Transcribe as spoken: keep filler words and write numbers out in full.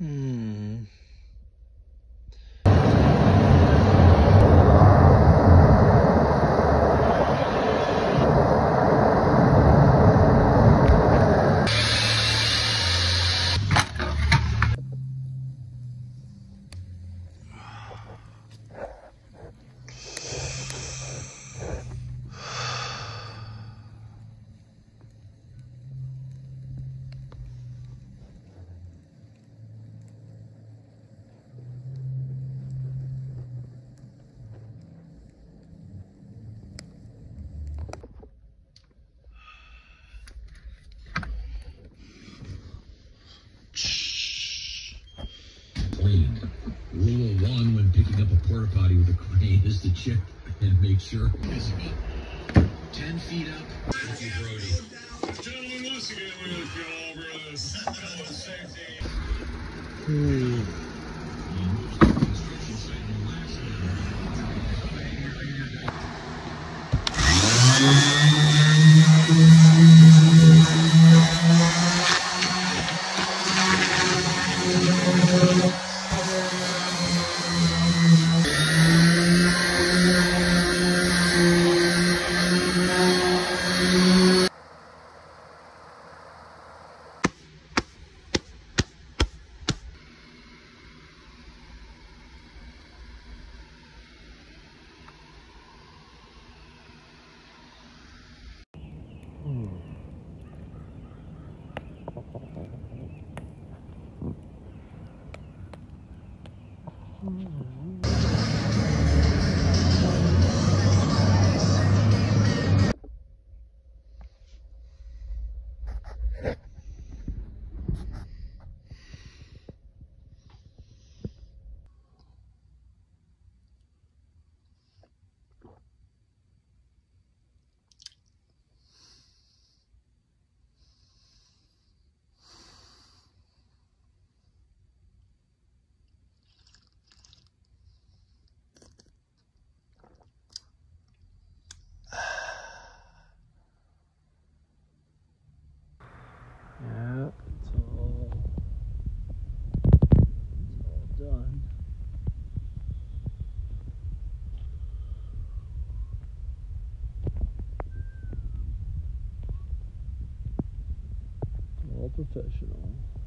Hmm. Clean. Rule one when picking up a porta potty with a crane is to check and make sure it's about ten feet up. Thank you, Brody. Gentlemen, once again, we're going to go over this. Safety. Hmm. Yeah, it's all, it's all done. All professional.